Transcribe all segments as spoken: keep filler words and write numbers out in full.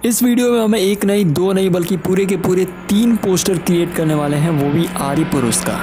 इस वीडियो में हमें एक नहीं दो नहीं बल्कि पूरे के पूरे तीन पोस्टर क्रिएट करने वाले हैं, वो भी आदि पुरुष का।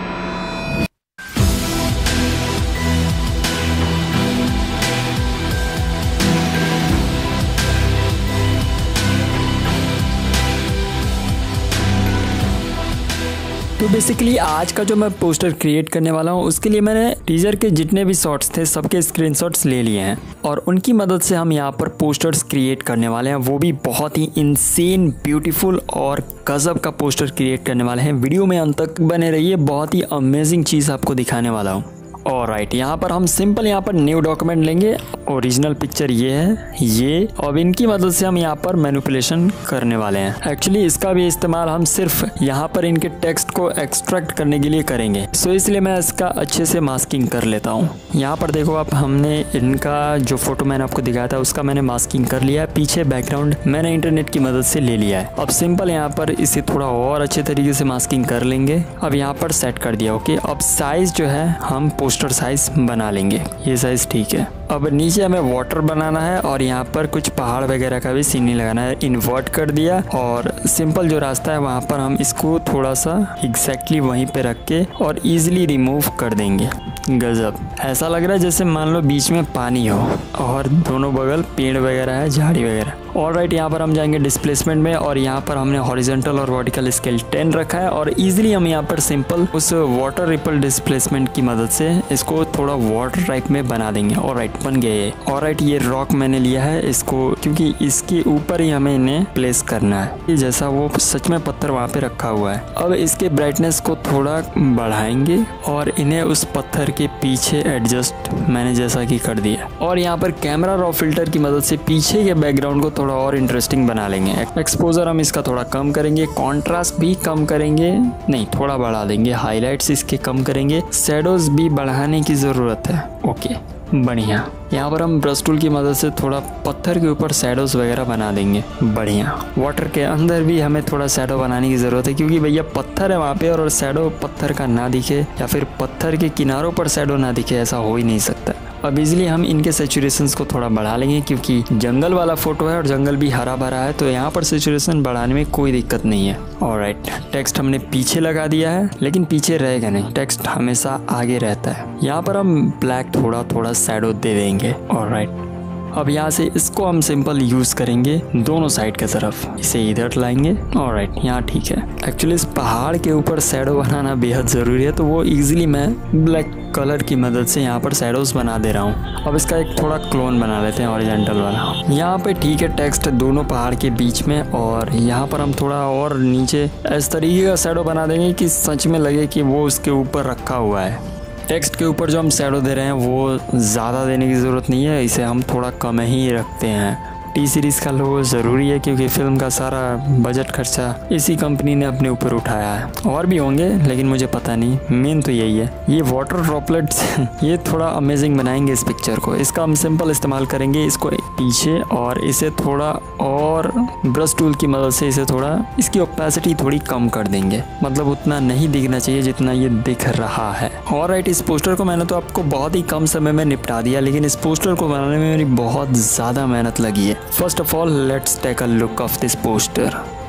तो बेसिकली आज का जो मैं पोस्टर क्रिएट करने वाला हूँ उसके लिए मैंने टीजर के जितने भी शॉट्स थे सबके स्क्रीनशॉट्स ले लिए हैं और उनकी मदद से हम यहाँ पर पोस्टर्स क्रिएट करने वाले हैं, वो भी बहुत ही इंसेन ब्यूटीफुल और गजब का पोस्टर क्रिएट करने वाले हैं। वीडियो में अंत तक बने रहिए, बहुत ही अमेजिंग चीज़ आपको दिखाने वाला हूँ। और राइट यहाँ पर हम सिंपल यहाँ पर न्यू डॉक्यूमेंट लेंगे। ओरिजिनल पिक्चर ये है ये, और इनकी मदद से हम यहाँ पर मैनिपुलेशन करने वाले हैं। एक्चुअली इसका भी इस्तेमाल हम सिर्फ यहाँ पर इनके टेक्स्ट को एक्सट्रैक्ट करने के लिए करेंगे, सो इसलिए मैं इसका अच्छे से मास्किंग कर लेता हूँ। यहाँ पर देखो आप, हमने इनका जो फोटो मैंने आपको दिखाया था उसका मैंने मास्किंग कर लिया है। पीछे बैकग्राउंड मैंने इंटरनेट की मदद से ले लिया है। अब सिंपल यहाँ पर इसे थोड़ा और अच्छे तरीके से मास्किंग कर लेंगे। अब यहाँ पर सेट कर दिया। ओके, अब साइज जो है हम पोस्टर साइज बना लेंगे, ये साइज ठीक है। अब नीचे हमें वाटर बनाना है और यहाँ पर कुछ पहाड़ वगैरह का भी सीन लगाना है। इन्वर्ट कर दिया और सिंपल जो रास्ता है वहाँ पर हम इसको थोड़ा सा एग्जैक्टली वहीं पे रख के और इजीली रिमूव कर देंगे। गजब, ऐसा लग रहा है जैसे मान लो बीच में पानी हो और दोनों बगल पेड़ वगैरह है, झाड़ी वगैरह। और राइट यहाँ पर हम जाएंगे डिस्प्लेसमेंट में और यहाँ पर हमने हॉरिजॉन्टल और वर्टिकल स्केल टेन रखा है और इजीली हम यहाँ पर सिंपल उस वाटर रिपल डिस्प्लेसमेंट की मदद से इसको थोड़ा वाटर टाइप में बना देंगे। और राइट बन गए ये। और राइट ये रॉक मैंने लिया है इसको, क्योंकि इसके ऊपर ही हमें इन्हें प्लेस करना है, जैसा वो सच में पत्थर वहाँ पे रखा हुआ है। अब इसके ब्राइटनेस को थोड़ा बढ़ाएंगे और इन्हें उस पत्थर के पीछे एडजस्ट मैंने जैसा कि कर दिया। और यहाँ पर कैमरा रॉ फिल्टर की मदद से पीछे के बैकग्राउंड को थोड़ा और इंटरेस्टिंग बना लेंगे। एक्सपोजर हम इसका थोड़ा कम करेंगे, कॉन्ट्रास्ट भी कम करेंगे, नहीं थोड़ा बढ़ा देंगे, हाईलाइट्स इसके कम करेंगे, शैडोज भी बढ़ाने की जरूरत है। ओके बढ़िया। यहाँ पर हम ब्रश टूल की मदद से थोड़ा पत्थर के ऊपर शैडोज वगैरह बना देंगे। बढ़िया। वाटर के अंदर भी हमें थोड़ा शैडो बनाने की ज़रूरत है, क्योंकि भैया पत्थर है वहाँ पे और शैडो पत्थर का ना दिखे या फिर पत्थर के किनारों पर शैडो ना दिखे, ऐसा हो ही नहीं सकता। अब इजीली हम इनके सैचुरेशंस को थोड़ा बढ़ा लेंगे, क्योंकि जंगल वाला फोटो है और जंगल भी हरा भरा है, तो यहाँ पर सैचुरेशन बढ़ाने में कोई दिक्कत नहीं है। ऑलराइट, टेक्स्ट हमने पीछे लगा दिया है, लेकिन पीछे रहेगा नहीं, टेक्स्ट हमेशा आगे रहता है। यहाँ पर हम ब्लैक थोड़ा थोड़ा शैडो दे देंगे। ऑलराइट, अब यहाँ से इसको हम सिंपल यूज करेंगे दोनों साइड की तरफ, इसे इधर लाएंगे। ऑलराइट, यहाँ ठीक है। एक्चुअली इस पहाड़ के ऊपर शैडो बनाना बेहद ज़रूरी है, तो वो इजीली मैं ब्लैक कलर की मदद से यहाँ पर शैडोज बना दे रहा हूँ। अब इसका एक थोड़ा क्लोन बना लेते हैं हॉरिजॉन्टल वाला। यहाँ पे ठीक है, टेक्स्ट दोनों पहाड़ के बीच में, और यहाँ पर हम थोड़ा और नीचे इस तरीके का शैडो बना देंगे कि सच में लगे कि वो उसके ऊपर रखा हुआ है। टेक्स्ट के ऊपर जो हम शैडो दे रहे हैं वो ज़्यादा देने की ज़रूरत नहीं है, इसे हम थोड़ा कम ही रखते हैं। टी सीरीज़ का लोगो ज़रूरी है, क्योंकि फिल्म का सारा बजट खर्चा इसी कंपनी ने अपने ऊपर उठाया है। और भी होंगे लेकिन मुझे पता नहीं, मेन तो यही है। ये वाटर ड्रॉपलेट्स ये थोड़ा अमेजिंग बनाएंगे इस पिक्चर को। इसका हम सिंपल इस्तेमाल करेंगे, इसको पीछे और इसे थोड़ा और ब्रश टूल की मदद से इसे थोड़ा इसकी ओपेसिटी थोड़ी कम कर देंगे, मतलब उतना नहीं दिखना चाहिए जितना ये दिख रहा है। और राइट, इस पोस्टर को मैंने तो आपको बहुत ही कम समय में निपटा दिया, लेकिन इस पोस्टर को बनाने में मेरी बहुत ज़्यादा मेहनत लगी है। First of all, let's take a look of this poster.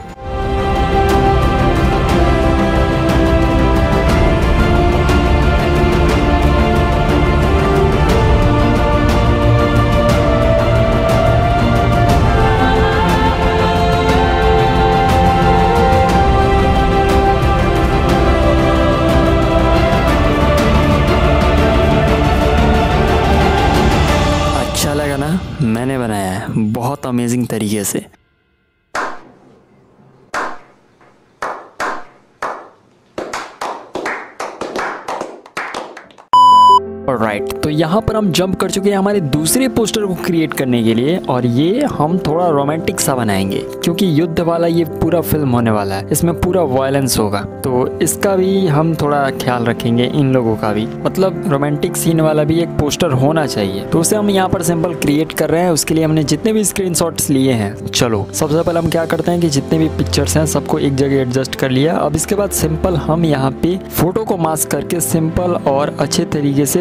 अच्छा लगा ना? मैंने बनाया है बहुत अमेजिंग तरीके से। राइट, तो यहाँ पर हम जंप कर चुके हैं हमारे दूसरे पोस्टर को क्रिएट करने के लिए, और ये हम थोड़ा रोमांटिक सा बनाएंगे, क्योंकि युद्ध वाला ये पूरा फिल्म होने वाला है, इसमें पूरा वायलेंस होगा, तो इसका भी हम थोड़ा ख्याल रखेंगे, इन लोगों का भी, मतलब रोमांटिक सीन वाला भी एक पोस्टर होना चाहिए। तो उसे हम यहाँ पर सिंपल क्रिएट कर रहे हैं। उसके लिए हमने जितने भी स्क्रीनशॉट्स लिए हैं, चलो सबसे पहले हम क्या करते हैं कि जितने भी पिक्चर्स हैं सबको एक जगह एडजस्ट कर लिया। अब इसके बाद सिंपल हम यहाँ पे फोटो को मास्क करके सिंपल और अच्छे तरीके से थोड़ा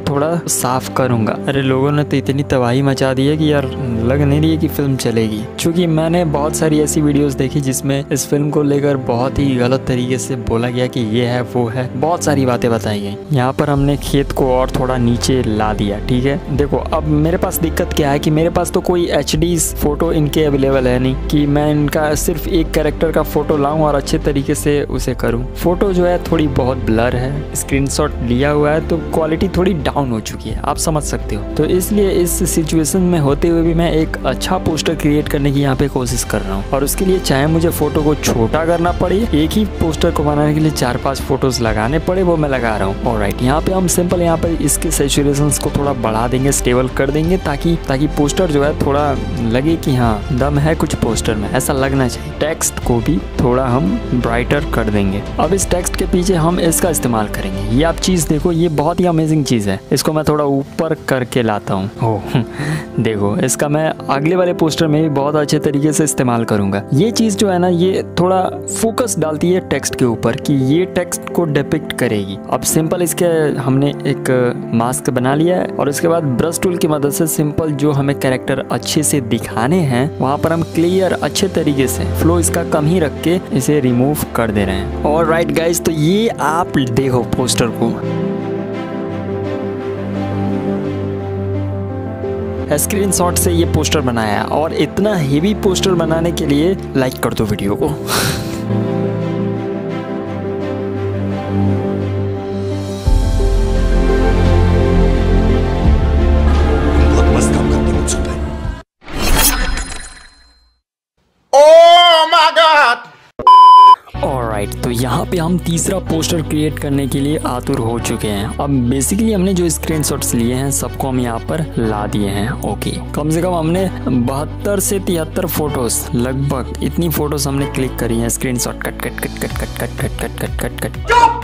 थोड़ा साफ करूंगा। अरे लोगों ने तो इतनी तबाही मचा दी है कि यार लग नहीं रही है कि फिल्म चलेगी, क्योंकि मैंने बहुत सारी ऐसी वीडियोस देखी जिसमें इस फिल्म को लेकर बहुत ही गलत तरीके से बोला गया कि ये है वो है, बहुत सारी बातें बताई गई। यहाँ पर हमने खेत को और थोड़ा नीचे ला दिया, ठीक है। देखो अब मेरे पास दिक्कत क्या है कि मेरे पास तो कोई एच डी फोटो इनके अवेलेबल है नहीं कि मैं इनका सिर्फ एक कैरेक्टर का फोटो लाऊं और अच्छे तरीके से उसे करूं। फोटो जो है थोड़ी बहुत ब्लर है, स्क्रीनशॉट लिया हुआ है तो क्वालिटी थोड़ी डाउन हो चुकी है, आप समझ सकते हो। तो इसलिए इस सिचुएशन में होते हुए भी मैं एक अच्छा पोस्टर क्रिएट करने की यहाँ पे कोशिश कर रहा हूँ, और उसके लिए चाहे मुझे फोटो को छोटा करना पड़े, एक ही पोस्टर को बनाने के लिए चार पांच फोटोज लगाने पड़े, वो मैं लगा रहा हूँ। ऑलराइट, यहाँ पे हम सिंपल यहाँ पे इसके सैचुरेशंस को थोड़ा बढ़ा देंगे, स्टेबल कर देंगे, ताकि ताकि पोस्टर जो है थोड़ा लगे कि हाँ दम है कुछ पोस्टर में, ऐसा लगना चाहिए। टेक्स्ट को भी थोड़ा हम ब्राइटर कर देंगे। अब इस टेक्स्ट के पीछे हम इसका इस्तेमाल करेंगे। ये आप चीज़ देखो, ये बहुत ही अमेजिंग चीज़ है। इसको मैं थोड़ा ऊपर करके लाता हूँ। ओह देखो, इसका मैं अगले वाले पोस्टर में भी बहुत अच्छे तरीके से इस्तेमाल करूँगा। ये चीज़ जो है ना, ये थोड़ा फोकस डालती है टेक्स्ट के ऊपर कि ये टेक्स्ट को डिपिक्ट करेगी। अब सिंपल इसके हमने एक मास्क बना लिया है, और इसके बाद ब्रश टूल की मदद से सिंपल जो हमें कैरेक्टर अच्छे से दिखाने हैं वहाँ पर हम क्लियर अच्छे तरीके से फ्लो इसका कम ही रख के इसे रिमूव कर दे रहे हैं। और राइट गाइस, तो ये आप देखो पोस्टर को स्क्रीनशॉट से ये पोस्टर बनाया है, और इतना हेवी पोस्टर बनाने के लिए लाइक कर दो वीडियो को। ऑलराइट, तो यहाँ पे हम तीसरा पोस्टर क्रिएट करने के लिए आतुर हो चुके हैं। अब बेसिकली हमने जो स्क्रीनशॉट्स लिए हैं सबको हम यहाँ पर ला दिए हैं। ओके, कम से कम हमने बहत्तर से तिहत्तर फोटोज, लगभग इतनी फोटोज हमने क्लिक करी हैं। Screenshot cut cut cut cut cut cut cut cut cut cut cut cut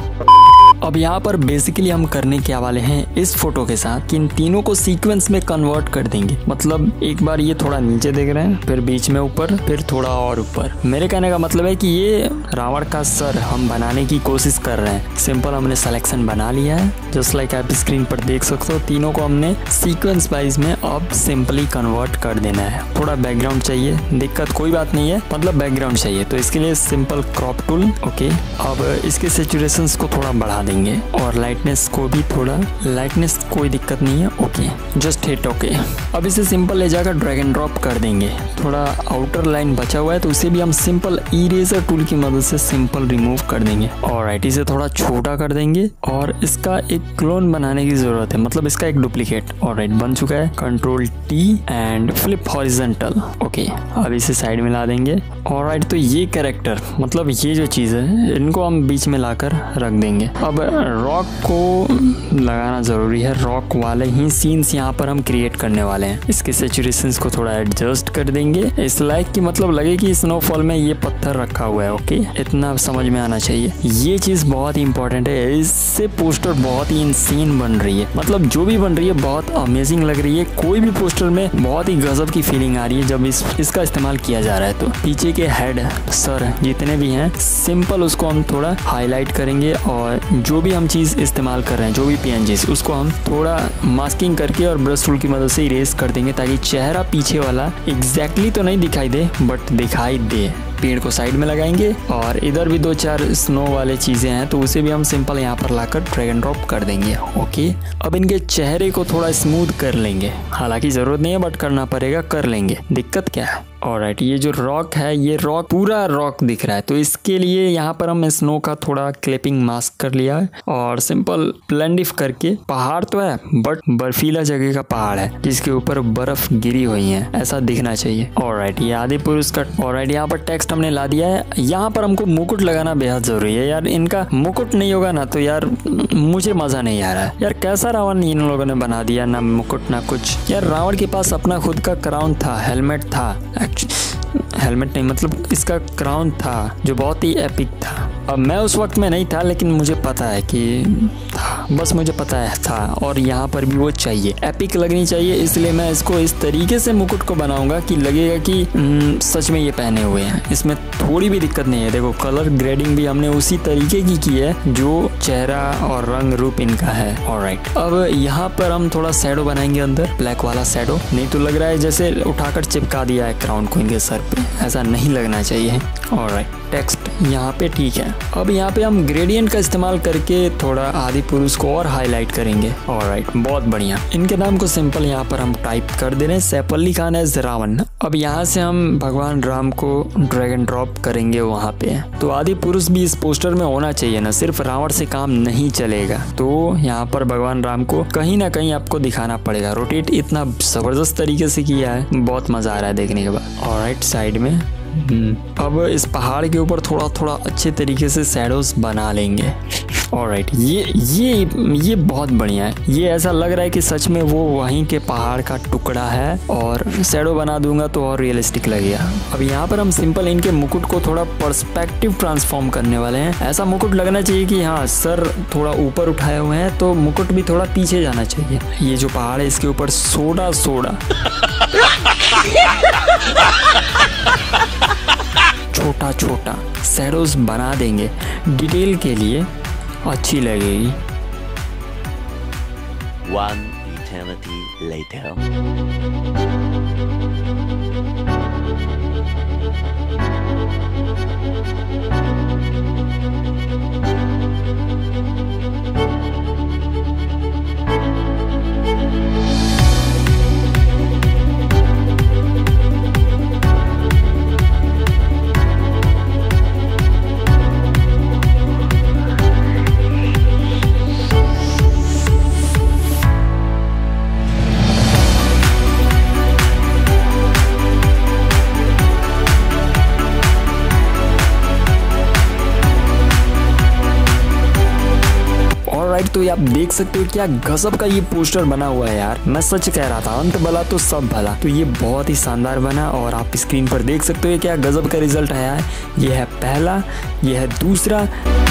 अब यहाँ पर बेसिकली हम करने क्या वाले हैं इस फोटो के साथ कि इन तीनों को सीक्वेंस में कन्वर्ट कर देंगे। मतलब एक बार ये थोड़ा नीचे देख रहे हैं, फिर बीच में ऊपर, फिर थोड़ा और ऊपर। मेरे कहने का मतलब है कि ये रावण का सर हम बनाने की कोशिश कर रहे हैं। सिंपल हमने सिलेक्शन बना लिया है, जस्ट लाइक आप स्क्रीन पर देख सकते हो। तीनों को हमने सीक्वेंस वाइज में अब सिंपली कन्वर्ट कर देना है। थोड़ा बैकग्राउंड चाहिए, दिक्कत कोई बात नहीं है, मतलब बैकग्राउंड चाहिए, तो इसके लिए सिंपल क्रॉप टूल। ओके, अब इसके सैचुरेशंस को थोड़ा बढ़ा देंगे और लाइटनेस को भी थोड़ा, लाइटनेस कोई दिक्कत नहीं है। Okay, just hit okay. अब इसे सिंपल ले जाकर ड्रैग एंड ड्रॉप कर देंगे। थोड़ा आउटर लाइन बचा हुआ है तो उसे भी हम सिंपल इरेजर टूल की मदद से सिंपल रिमूव कर देंगे। ऑलराइट, इसे थोड़ा छोटा कर देंगे और इसका एक क्लोन बनाने की जरूरत है, मतलब इसका एक डुप्लीकेट। ऑलराइट, बन चुका है। Control T and flip horizontal. Okay, अब इसे साइड में ला देंगे। ऑलराइट, तो ये कैरेक्टर, मतलब ये जो चीज़ है, इनको हम बीच में लाकर रख देंगे। अब रॉक को लगाना ज़रूरी है, रॉक वाले ही सीन्स यहाँ पर हम क्रिएट करने वाले हैं। इसके सैचुरेशंस को थोड़ा एडजस्ट कर देंगे इस लाइक कि मतलब लगे कि स्नोफॉल में ये पत्थर रखा हुआ है। ओके, इतना समझ में आना चाहिए। ये चीज़ बहुत ही इंपॉर्टेंट है, इससे पोस्टर बहुत ही इंसीन बन रही है, मतलब जो भी बन रही है बहुत अमेजिंग लग रही है। कोई भी पोस्टर में बहुत ही गजब की फीलिंग आ रही है जब इस इसका इस्तेमाल किया जा रहा है। तो पीछे के हेड, सर जितने भी हैं, सिंपल उसको हम थोड़ा हाईलाइट करेंगे, और जो भी हम चीज़ इस्तेमाल कर रहे हैं, जो भी पीएनजी, उसको हम थोड़ा मास्किंग करके और ब्रश टूल की मदद से इरेज कर देंगे, ताकि चेहरा पीछे वाला एग्जैक्टली तो नहीं दिखाई दे बट दिखाई दे। पेड़ को साइड में लगाएंगे और इधर भी दो चार स्नो वाले चीज़ें हैं तो उसे भी हम सिंपल यहाँ पर लाकर ड्रैग एंड ड्रॉप कर देंगे। ओके, अब इनके चेहरे को थोड़ा स्मूथ कर लेंगे, हालांकि ज़रूरत नहीं है बट करना पड़ेगा, कर लेंगे, दिक्कत क्या है। ऑलराइट, ये जो रॉक है, ये रॉक पूरा रॉक दिख रहा है, तो इसके लिए यहाँ पर हम स्नो का थोड़ा क्लिपिंग मास्क कर लिया है और सिंपल ब्लेंड इफ करके, पहाड़ तो है बट बर्फीला जगह का पहाड़ है जिसके ऊपर बर्फ गिरी हुई है, ऐसा दिखना चाहिए। ऑलराइट, ये आदि पुरुष का। ऑलराइट, यहाँ पर टेक्स्ट हमने ला दिया है। यहाँ पर हमको मुकुट लगाना बेहद जरूरी है यार, इनका मुकुट नहीं होगा ना तो यार मुझे मजा नहीं आ रहा है यार। कैसा रावण इन लोगों ने बना दिया, ना मुकुट ना कुछ। यार रावण के पास अपना खुद का क्राउन था, हेलमेट था, हेलमेट नहीं, मतलब इसका क्राउन था जो बहुत ही एपिक था। अब मैं उस वक्त में नहीं था, लेकिन मुझे पता है कि बस मुझे पता है था, और यहाँ पर भी वो चाहिए, एपिक लगनी चाहिए। इसलिए मैं इसको इस तरीके से मुकुट को बनाऊंगा कि लगेगा कि सच में ये पहने हुए हैं। इसमें थोड़ी भी दिक्कत नहीं है। देखो कलर ग्रेडिंग भी हमने उसी तरीके की की है जो चेहरा और रंग रूप इनका है। ऑलराइट, अब यहाँ पर हम थोड़ा शैडो बनाएंगे अंदर, ब्लैक वाला शैडो। नहीं तो लग रहा है जैसे उठाकर चिपका दिया है क्राउन को इनके सर पे, ऐसा नहीं लगना चाहिए। ऑलराइट, टेक्स्ट यहाँ पे ठीक है। अब यहाँ पे हम ग्रेडियंट का इस्तेमाल करके थोड़ा आदि पुरुष को और हाईलाइट करेंगे। ऑलराइट, बहुत बढ़िया। इनके नाम को सिंपल यहाँ पर हम टाइप कर दे रहे हैं, सैफ अली खान एज रावण। अब यहाँ से हम भगवान राम को ड्रैग एंड ड्रॉप करेंगे वहाँ पे। तो आदि पुरुष भी इस पोस्टर में होना चाहिए ना, सिर्फ रावण से काम नहीं चलेगा। तो यहाँ पर भगवान राम को कहीं ना कहीं आपको दिखाना पड़ेगा। रोटेट इतना जबरदस्त तरीके से किया है, बहुत मजा आ रहा है देखने के बाद। ऑलराइट, साइड में अब इस पहाड़ के ऊपर थोड़ा थोड़ा अच्छे तरीके से शैडोज बना लेंगे। ऑलराइट, ये ये ये बहुत बढ़िया है। ये ऐसा लग रहा है कि सच में वो वहीं के पहाड़ का टुकड़ा है, और शैडो बना दूंगा तो और रियलिस्टिक लगेगा। अब यहाँ पर हम सिंपल इनके मुकुट को थोड़ा पर्सपेक्टिव ट्रांसफॉर्म करने वाले हैं। ऐसा मुकुट लगना चाहिए कि हाँ, सर थोड़ा ऊपर उठाए हुए हैं तो मुकुट भी थोड़ा पीछे जाना चाहिए। ये जो पहाड़ है इसके ऊपर सोडा सोडा छोटा छोटा शैडोज बना देंगे, डिटेल के लिए अच्छी लगेगी। One eternity later. तो ये आप देख सकते हो क्या गजब का ये पोस्टर बना हुआ है यार। मैं सच कह रहा था, अंत भला तो सब भला। तो ये बहुत ही शानदार बना, और आप स्क्रीन पर देख सकते हो क्या गजब का रिजल्ट आया है। ये है पहला, ये है दूसरा।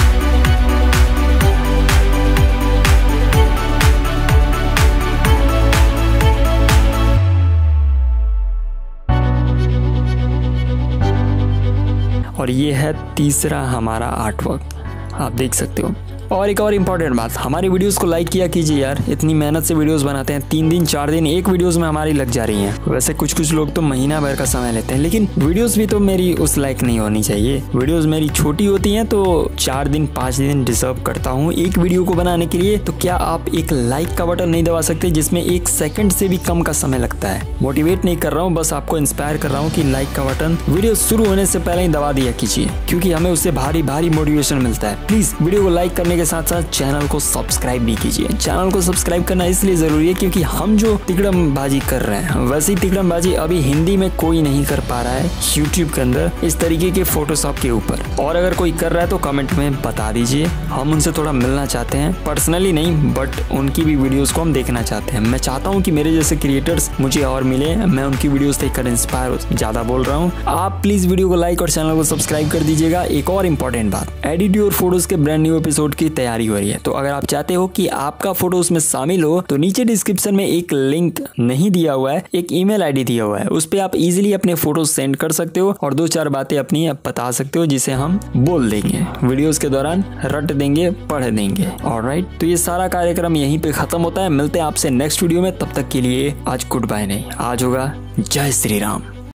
और ये है तीसरा हमारा आर्टवर्क, आप देख सकते हो। और एक और इम्पॉर्टेंट बात, हमारी वीडियोस को लाइक किया कीजिए यार। इतनी मेहनत से वीडियोस बनाते हैं, तीन दिन चार दिन एक वीडियोस में हमारी लग जा रही हैं। वैसे कुछ कुछ लोग तो महीना भर का समय लेते हैं, लेकिन वीडियोस भी तो मेरी उस लाइक नहीं होनी चाहिए। वीडियोस मेरी छोटी होती हैं तो चार दिन पाँच दिन डिजर्व करता हूँ एक वीडियो को बनाने के लिए। तो क्या आप एक लाइक का बटन नहीं दबा सकते जिसमें एक सेकंड से भी कम का समय लगता है? मोटिवेट नहीं कर रहा हूँ, बस आपको इंस्पायर कर रहा हूँ कि लाइक का बटन वीडियो शुरू होने से पहले ही दबा दिया कीजिए, क्योंकि हमें उससे भारी भारी मोटिवेशन मिलता है। प्लीज वीडियो को लाइक करने के साथ साथ चैनल को सब्सक्राइब भी कीजिए। चैनल को सब्सक्राइब करना इसलिए जरूरी है क्योंकि हम जो तिकड़मबाजी कर रहे हैं, वैसी तिकड़मबाजी अभी हिंदी में कोई नहीं कर पा रहा है यूट्यूब के अंदर इस तरीके के फोटोशॉप के ऊपर। और अगर कोई कर रहा है तो कमेंट में बता दीजिए, हम उनसे थोड़ा मिलना चाहते हैं। पर्सनली नहीं, बट उनकी भी वीडियोस को हम देखना चाहते हैं। मैं चाहता हूँ कि मेरे जैसे क्रिएटर्स मुझे और मिले, मैं उनकी वीडियोस देखकर इंस्पायर हो। ज्यादा बोल रहा हूँ, आप प्लीज वीडियो को लाइक और चैनल को सब्सक्राइब कर दीजिएगा। एक और इम्पोर्टेंट बात, एडिट योर फोटोज के ब्रांड न्यू एपिसोड की तैयारी हो रही है, तो अगर आप चाहते हो कि आपका फोटो उसमें शामिल हो तो नीचे डिस्क्रिप्शन में एक लिंक नहीं दिया हुआ है, एक ईमेल आईडी दिया हुआ है, उस पे आप इजीली अपने फोटो सेंड कर सकते हो और दो चार बातें अपनी बता सकते हो जिसे हम बोल देंगे वीडियोस के दौरान, रट देंगे, पढ़ देंगे। ऑलराइट, तो ये सारा कार्यक्रम यहीं पे खत्म होता है। मिलते हैं आपसे नेक्स्ट वीडियो में, तब तक के लिए आज गुड बाय नहीं, आज होगा जय श्री राम।